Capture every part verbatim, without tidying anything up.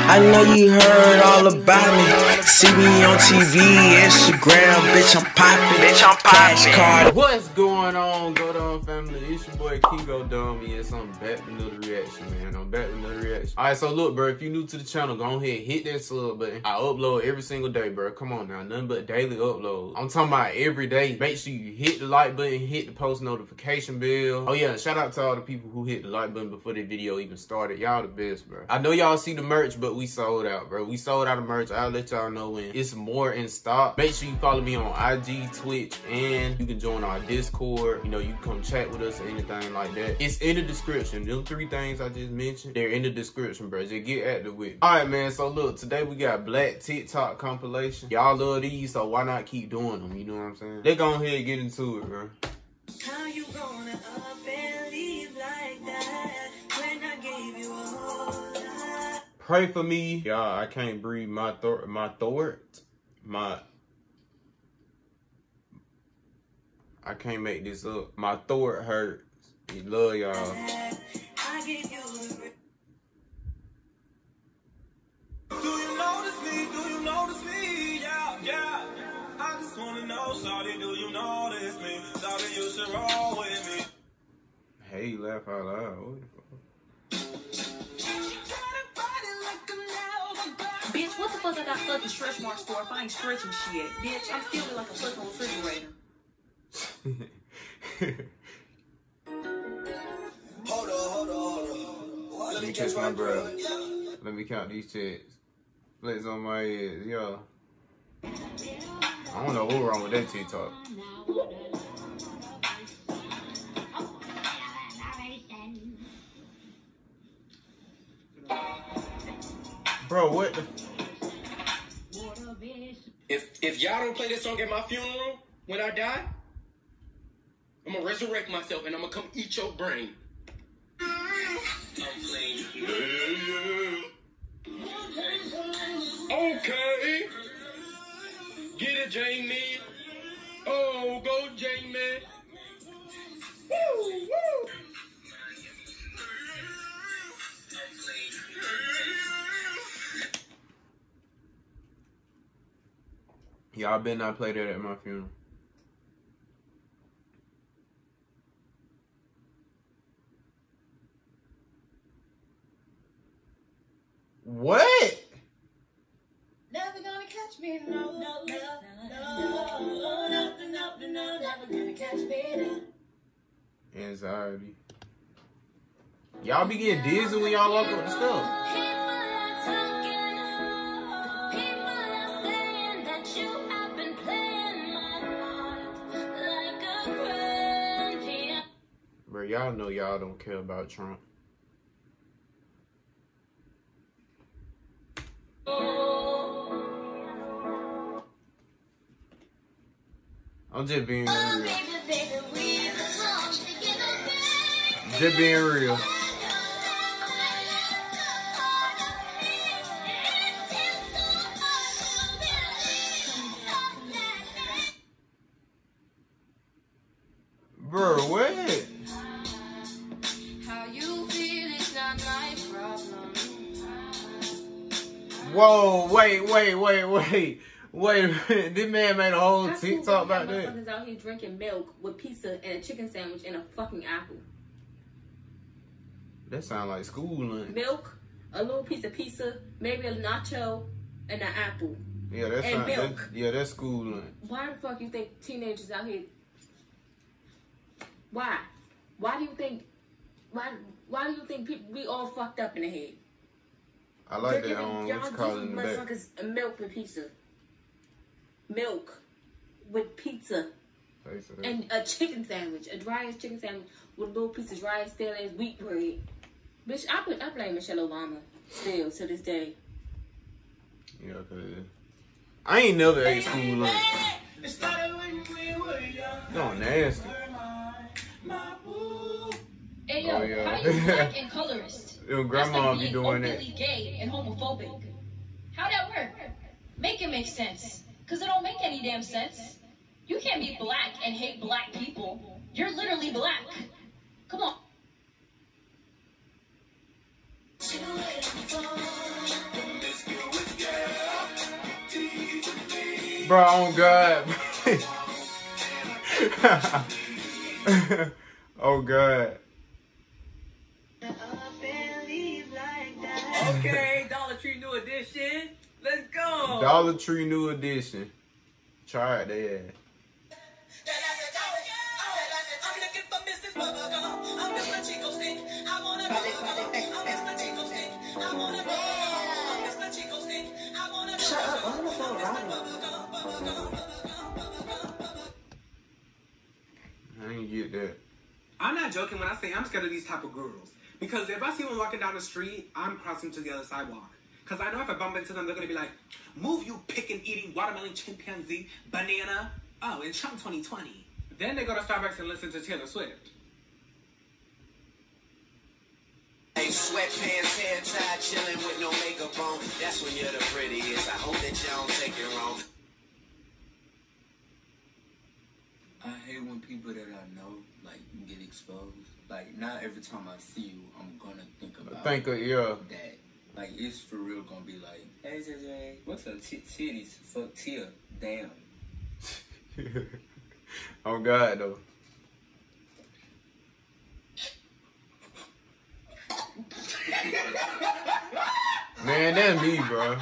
I know you heard all about me. See me on T V, Instagram, bitch, I'm poppin'. Bitch, I'm poppin'. Cash card. What's going on, Go Dumb family? It's your boy Kingo Dumb. Yes, I'm back with another reaction, man. I'm back with another reaction. Alright, so look, bro, if you're new to the channel, go ahead, hit that sub button. I upload every single day, bro. Come on now, nothing but daily uploads. I'm talking about every day. Make sure you hit the like button, hit the post notification bell. Oh yeah, shout out to all the people who hit the like button before the video even started. Y'all the best, bro. I know y'all see the merch, but we sold out, bro. We sold out of merch. I'll let y'all know when it's more in stock. Make sure you follow me on I G, Twitch, and you can join our Discord. You know, you can come chat with us or anything like that. It's in the description. Them three things I just mentioned, they're in the description, bro. Just get active with it. All right, man. So look, today we got Black TikTok compilation. Y'all love these, so why not keep doing them? You know what I'm saying? Let's go ahead and get into it, bro. How you gonna up and leave like that when I gave you a whole lot? Pray for me. Y'all, I can't breathe. My throat, my throat, my... I can't make this up. My throat hurts. We love y'all. I gave you the... Do you notice me? Do you notice me? Yeah, yeah. I just wanna know, shawty, do you notice me? Shawty, you should roll with me. Hey, laugh out loud. What the fuck? Bitch, what the fuck I got fucking stretch marks for if I ain't stretching shit? Bitch, I'm still like a fucking refrigerator. Hold on, hold on, hold on. Let me catch my breath. Let me count these checks. Flex on my head, yo. I don't know what's wrong with that TikTok. Bro, what the? If if y'all don't play this song at my funeral when I die, I'm gonna resurrect myself and I'm gonna come eat your brain. I'm playing. Yeah, yeah. Okay. Get it, Jamie. Oh, go, Jamie. Woo, woo. Y'all better not play that at my funeral. What? Never gonna catch me, no, no, no, no, no, no, no, no, never gonna catch me. Anxiety. Y'all be getting dizzy when y'all walk up the stuff. Bro, y'all know y'all don't care about Trump. I'm just being real. Just being real. Bro, what? How you feel is not my problem. Whoa, wait, wait, wait, wait. Wait a minute. This man made a whole How TikTok about that. Motherfuckers out here drinking milk with pizza and a chicken sandwich and a fucking apple. That sound like school lunch. Milk, a little piece of pizza, maybe a nacho, and an apple. Yeah, that and sound, milk. that, yeah, that's school lunch. Why the fuck you think teenagers out here? Why? Why do you think? Why? Why do you think people we all fucked up in the head? I like They're that. giving- Um, y'all what's called in giving the back. motherfuckers milk with pizza. Milk with pizza and a chicken sandwich, a dry ass chicken sandwich with a little piece of dry ass stale ass wheat bread. Bitch, I put I blame Michelle Obama still to this day. Yeah, cause I ain't never ate school lunch. No, nasty. Hey yo, Oh, yeah. how you black and colorist? Your grandma That's be like doing being that. openly gay and homophobic. How that work? Make it make sense. Cause it don't make any damn sense. You can't be black and hate black people. You're literally black. Come on. You waiting for Bro, oh God. Oh God. Okay, Dollar Tree New Edition. Let's go. Dollar Tree New Edition. Try it, they ass. Shut up, I'm on the phone riding. I didn't get that. I'm not joking when I say I'm scared of these type of girls. Because if I see one walking down the street, I'm crossing to the other sidewalk. Because I know if I bump into them, they're going to be like, move you picking, eating, watermelon, chimpanzee, banana. Oh, in Trump twenty twenty. Then they go to Starbucks and listen to Taylor Swift. Hey, sweatpants, hair tied, chilling with no makeup on. That's when you're the prettiest. I hope that y'all don't take it wrong. I hate when people that I know, like, get exposed. Like, not every time I see you, I'm gonna think about Think of, yeah. that. Like, it's for real gonna be like, hey, J J, what's up, T titties? Fuck Tia. Damn. Oh God, though. Man, that's me, bro.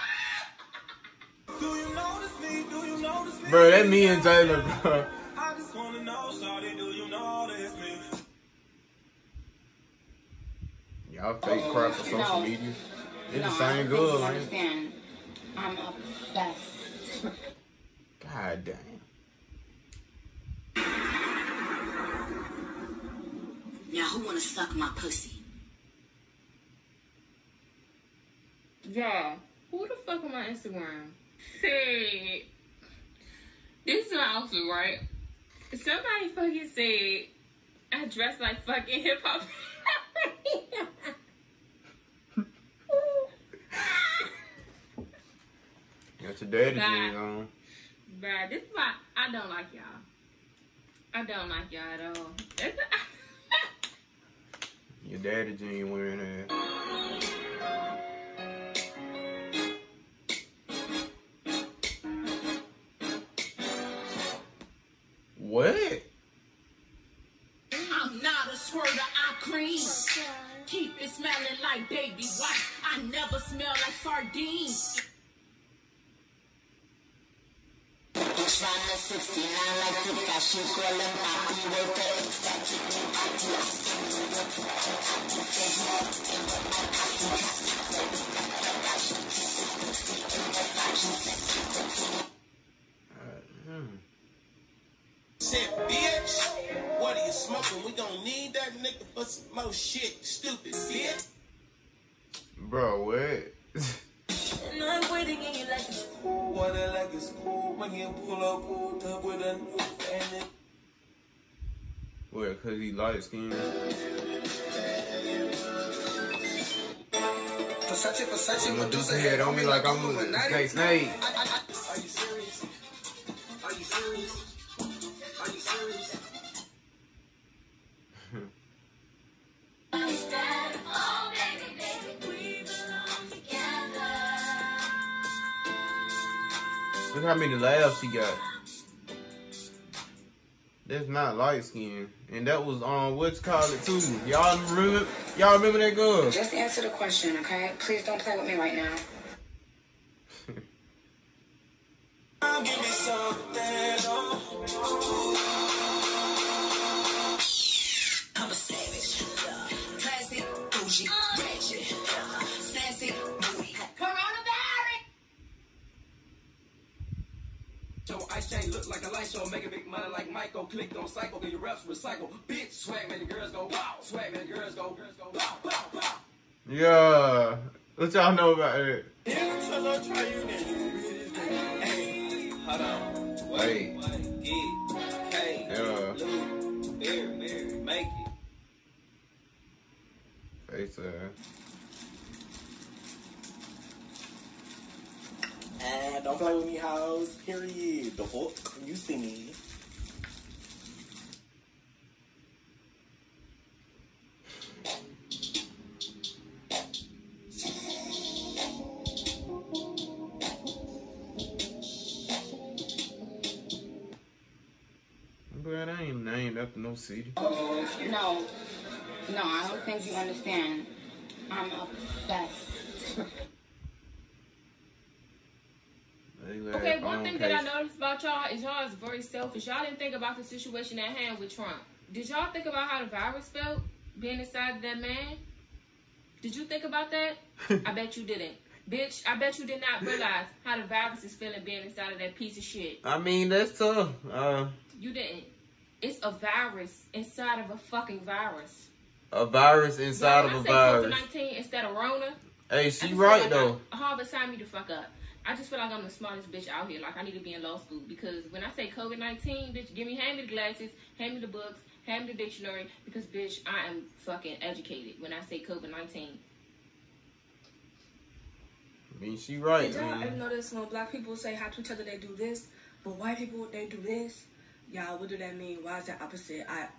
Do you notice me? Do you notice me? Bro, that's me and Taylor, bro. I just wanna know, shawty, do you notice me? Y'all fake crap for social No. media. It's No, the I same don't think good, you man. understand. I'm obsessed. God damn. Now who wanna suck my pussy? Yeah. Who the fuck on my Instagram? Said, this is my outfit, right? Somebody fucking said I dress like fucking hip hop. Got your daddy Bye. jeans on. Bruh, this is why I don't like y'all. I don't like y'all at all. It's Your daddy jeans wearing that. What? I'm not a squirter, I cream. Keep it smelling like baby wipes. I never smell like sardines. Said, bitch, what are you smoking? We don't need that nigga for some more shit, stupid bitch. Bro, what? And I'm waiting in you like it's cool. What I like is cool when you pull up, pulled up with a new fan. What, cause he light skinned? Versace, Versace, Medusa head on me like I'm a snake snake. Are you serious? Are you serious? Are you serious? Look how many laughs she got. That's not light skin. And that was on um, what's called it too. Y'all remember y'all remember that girl? Just answer the question, okay? Please don't play with me right now. Give me something, oh. I'm a savage. Classy, bougie, ratchet, sassy, moody. Coronavirus! Yo, ice chain look like a light show, making big money like Michael. Click on cycle, get your reps recycle. Bitch, swag, make the girls go wow. Swag, make the girls go, girls go wow, wow, wow. Yeah. What y'all know about it? Yeah, tell her try you niggas. Hey, hold on. Wait. Get, hey, Yeah. Lou, Bear, Bear, make it. Face ass. Ah, don't play with me, hoes. Period. The fuck? You see me. after no city. Oh, no. No, I don't think you understand. I'm obsessed. Okay, one thing that I noticed about y'all is y'all is very selfish. Y'all didn't think about the situation at hand with Trump. Did y'all think about how the virus felt being inside of that man? Did you think about that? I bet you didn't. Bitch, I bet you did not realize how the virus is feeling being inside of that piece of shit. I mean, that's tough. Uh, you didn't. It's a virus inside of a fucking virus. A virus inside yeah, of a virus. COVID nineteen instead of Rona. Hey, she right like though. I, Harvard signed me the fuck up. I just feel like I'm the smartest bitch out here. Like, I need to be in law school. Because when I say COVID nineteen, bitch, give me, hand me the glasses, hand me the books, hand me the dictionary. Because, bitch, I am fucking educated when I say COVID nineteen. I mean, she right. Did y'all man. ever notice when black people say hi to each other, they do this? But white people, they do this? Y'all, what do that mean? Why is that opposite? I...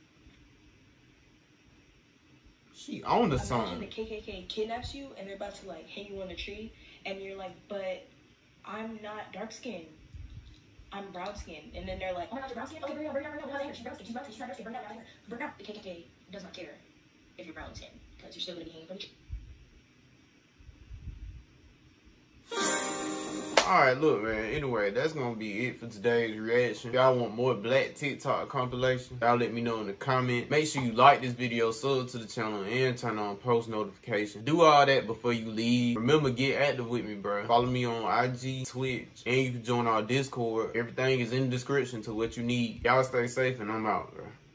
She on the Imagine song. the K K K kidnaps you and they're about to like hang you on a tree and you're like, but I'm not dark skinned. I'm brown skinned. And then they're like, oh my god, you're brown skinned? Okay, bring it on, bring it on, bring it on. She's brown skinned, she's brown skinned, she's not dark skinned, bring it on, bring it on. Bring it on. The K K K does not care if you're brown skinned because you're still going to be hanging from the tree. Alright, look, man. Anyway, that's gonna be it for today's reaction. If y'all want more black TikTok compilation, y'all let me know in the comment. Make sure you like this video, sub to the channel, and turn on post notifications. Do all that before you leave. Remember, get active with me, bro. Follow me on I G, Twitch, and you can join our Discord. Everything is in the description to what you need. Y'all stay safe, and I'm out, bro.